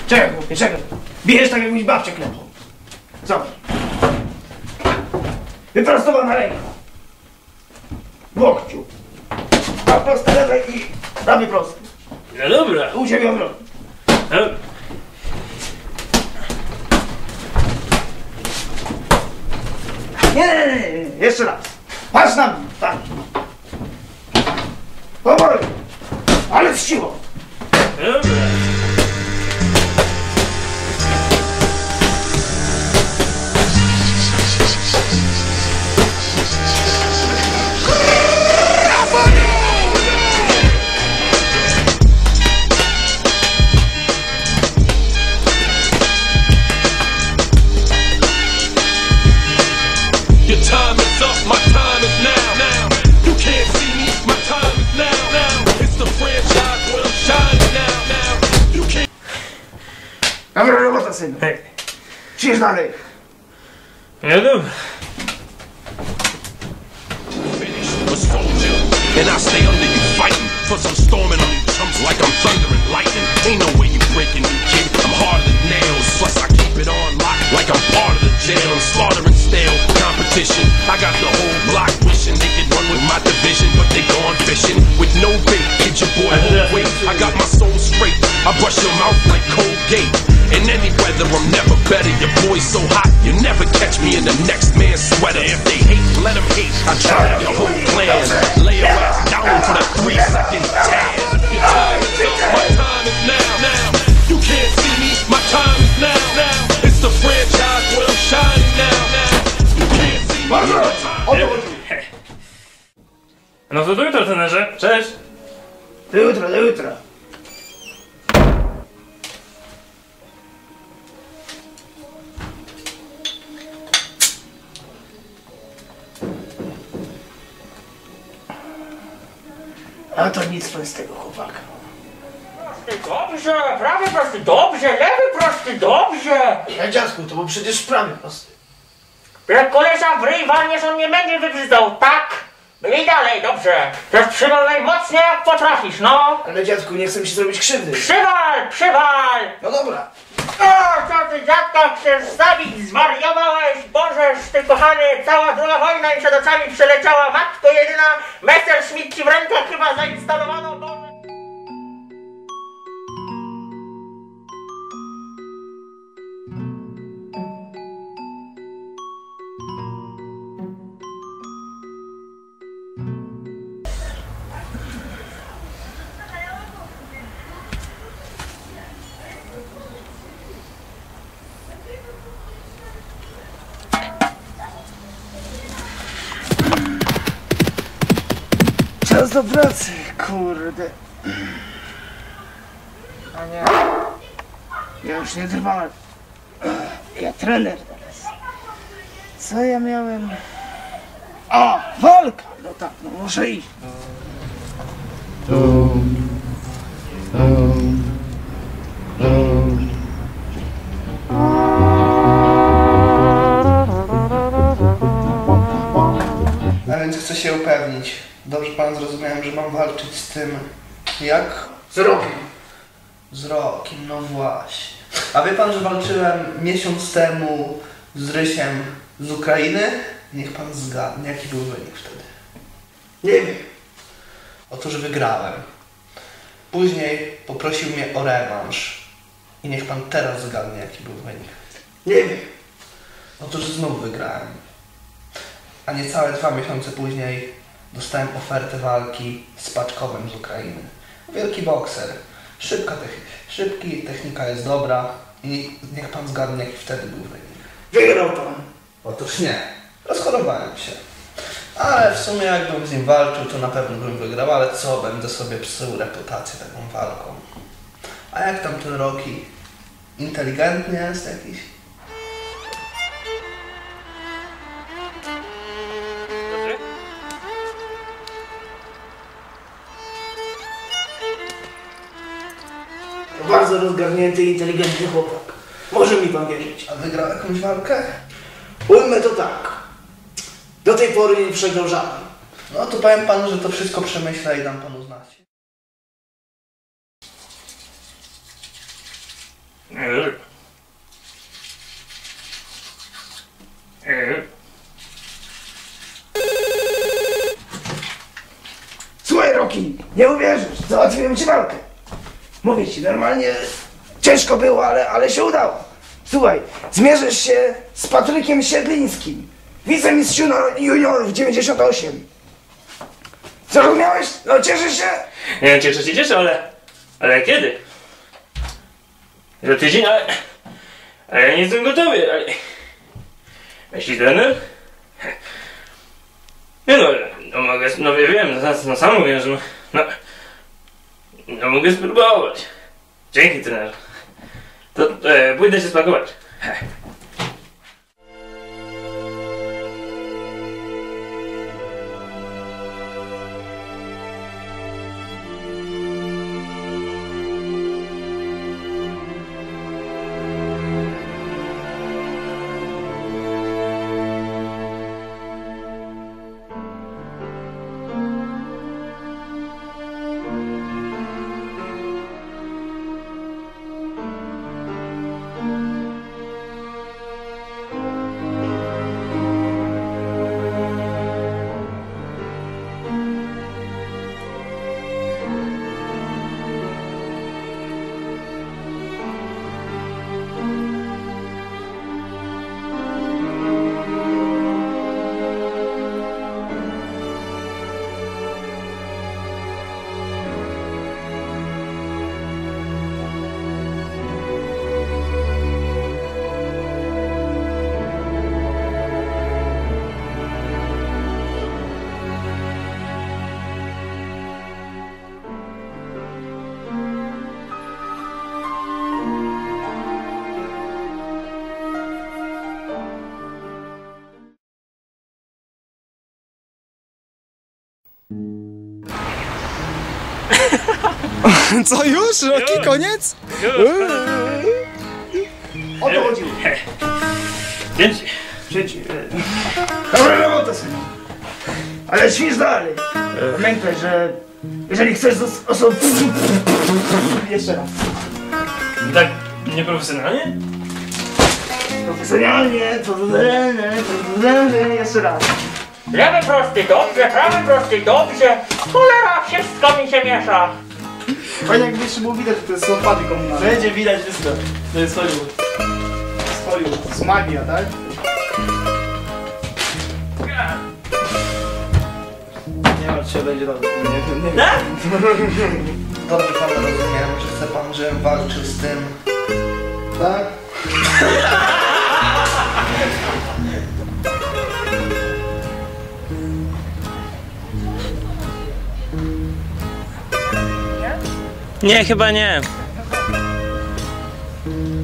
Czekaj, chłopie, czekaj. Bijesz tak, jakbyś babcię klepał. Zobacz. Wyprostowana ręka. W łokciu. A proste lewe i prawy prosty. No dobra. U ciebie obrotu. Nie. Jeszcze raz. Patrz na mnie. Tak. Powoli. Ale z siłą. Dobra. Your time is up, my time is now. You can't see me, my time is now. It's the franchise where I'm shining now. You can't. Dobra robota, synu. Hej. Przyjdź dalej. No dobra. Finish a soldier, and I stay under you fighting. Plus I'm storming on these chumps like I'm thunder and lightning. Ain't no way you breaking me, kid. I'm harder than nails. Plus I keep it on lock like I'm part of the jail. I'm slaughtering stale competition. I got the whole block wishing they could run with my division, but they gone fishing with no bait. Get your boy whole weight. I got my soul straight. I brush your mouth like Colgate. In any weather, I'm never better. Your boy's so hot, you never catch me in the next man's sweater. If they hate, let them hate. I drive your whole plan. Lay your ass down for the 3-second tag. Your time is up, my time is now. You can't see me, my time is now. It's the franchise where I'm shining now. You can't see me, my time is now. No to do jutro, trenerze. Cześć. Do jutra, do jutra. A to nic z tego chłopaka. Dobrze, prawy prosty, dobrze, lewy prosty, dobrze. Ja dziadku, to był przecież prawy prosty. Jak koleża w ryj walniesz, on nie będzie wybrzydzał, tak? Byli dalej, dobrze. Też przywal najmocniej jak potrafisz, no. Ale dziadku, nie chcę mi się zrobić krzywdy. Przywal! No dobra. O, co ty dziadka chcesz zabić? Zwariowałeś? Bożeż, ty kochany, cała druga wojna mi przed oczami przeleciała. Matko jedyna, Messerschmitt ci w rękach chyba zainstalowano, Boże. Czas do pracy, kurde. A nie. Ja już nie trwałem. Ja trener teraz. Co ja miałem? O, walka! No tak, no muszę iść. A więc chcę się upewnić. Dobrze pan zrozumiałem, że mam walczyć z tym... Jak? Z rokiem. Z Rokiem, no właśnie. A wie pan, że walczyłem miesiąc temu z Rysiem z Ukrainy? Niech pan zgadnie, jaki był wynik wtedy. Nie wiem. Otóż wygrałem. Później poprosił mnie o rewanż. I niech pan teraz zgadnie, jaki był wynik. Nie wiem. Otóż znów wygrałem. A niecałe 2 miesiące później dostałem ofertę walki z Paczkowem z Ukrainy. Wielki bokser. Szybki, technika jest dobra. I niech pan zgadnie, jaki wtedy był wynik. Wygrał pan. Otóż nie. Rozchorowałem się. Ale w sumie jakbym z nim walczył, to na pewno bym wygrał, ale co, będę sobie psuł reputację taką walką. A jak tam ten Rocky? Inteligentny jest jakiś? Bardzo rozgarnięty i inteligentny chłopak. Może mi pan wierzyć. A wygrał jakąś walkę? Ujmę to tak. Do tej pory nie przegrał żaden. No to powiem panu, że to wszystko przemyślę i dam panu znać. Słuchaj, Roki, nie uwierzysz, załatwiłem ci walkę. Mówię ci, normalnie ciężko było, ale się udało. Słuchaj, zmierzysz się z Patrykiem Siedlińskim, wicemistrz juniorów 98. Zrozumiałeś? No cieszysz się? Nie, cieszę, ale kiedy? Za tydzień, ale ja nie jestem gotowy, ale... Myśli trener? Nie no mogę, no wiem, no sam mówię, że no mogę spróbować. Dzięki trener. To pójdę się spakować. Co już? Roki, koniec? O to chodziło. Dzięki. Dzieci. Dobra robota, synu. Ale ćwicz dalej. Pamiętaj, że jeżeli chcesz jeszcze raz. Tak nieprofesjonalnie? Profesjonalnie, jeszcze raz. Lewy prosty dobrze, prawy prosty dobrze. Cholera, wszystko mi się miesza. Fajnie jak jeszcze było widać, że to jest odpady komunalne. Będzie widać wszystko. To jest Hollywood. Z Hollywood, z magia, tak? Nie martw się, będzie dobrze. Nie. Dobrze pan rozumiem, że chce pan, żebym walczył z tym. Tak? Nie, chyba nie.